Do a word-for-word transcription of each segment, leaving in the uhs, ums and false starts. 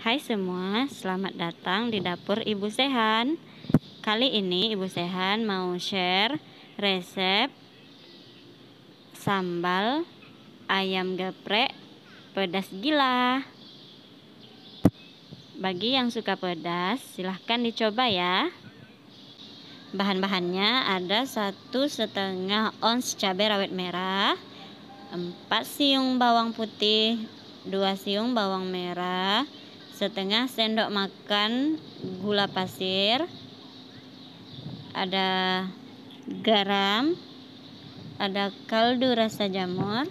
Hai semua, selamat datang di dapur Ibu Sehan. Kali ini Ibu Sehan mau share resep sambal ayam geprek pedas gila. Bagi yang suka pedas, silahkan dicoba ya. Bahan-bahannya ada satu setengah ons cabai rawit merah, empat siung bawang putih, dua siung bawang merah, setengah sendok makan gula pasir, ada garam, ada kaldu rasa jamur,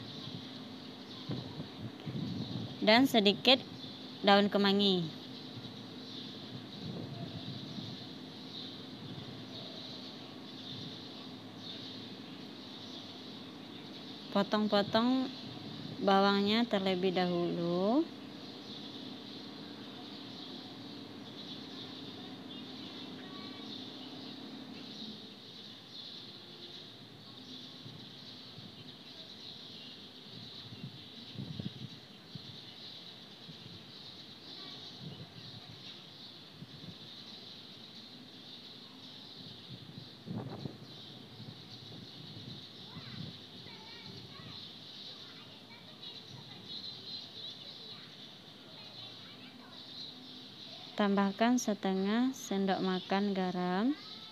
dan sedikit daun kemangi. Potong-potong bawangnya terlebih dahulu. Tambahkan setengah sendok makan garam.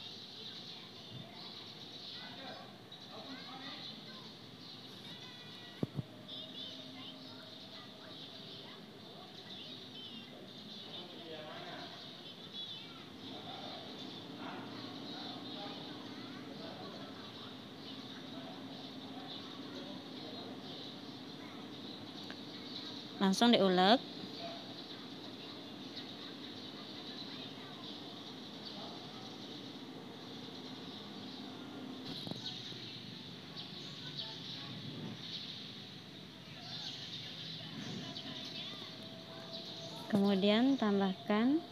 Langsung diulek. Kemudian tambahkan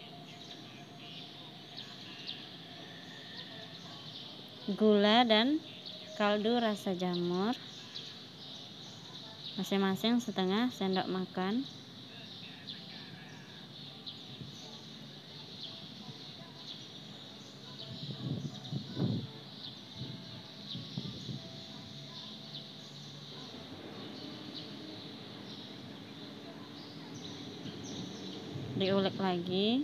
gula dan kaldu rasa jamur, masing-masing setengah sendok makan. Diulek lagi.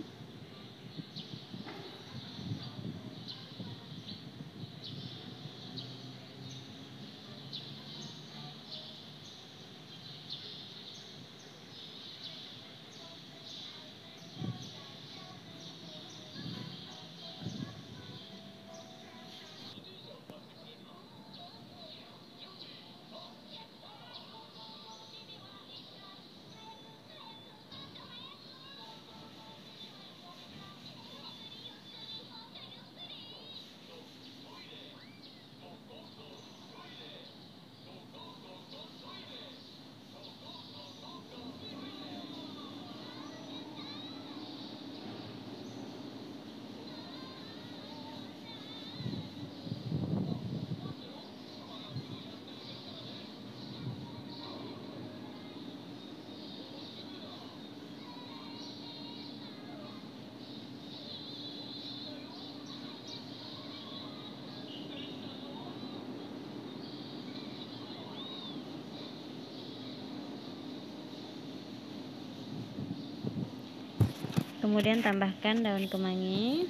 Kemudian tambahkan daun kemangi.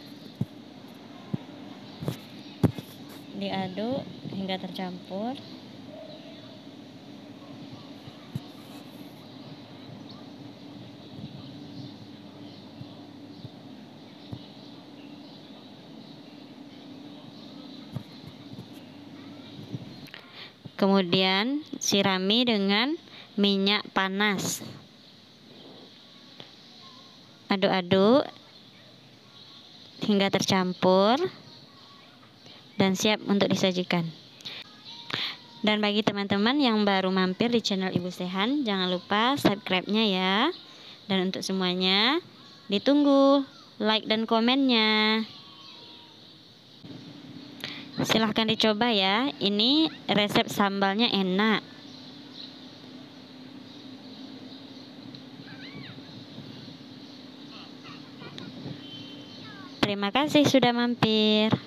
Diaduk hingga tercampur. Kemudian sirami dengan minyak panas. Aduk-aduk hingga tercampur dan siap untuk disajikan. Dan bagi teman-teman yang baru mampir di channel Ibu Sehan, jangan lupa subscribe-nya ya. Dan untuk semuanya, ditunggu like dan komennya. Silahkan dicoba ya. Ini resep sambalnya enak. Terima kasih sudah mampir.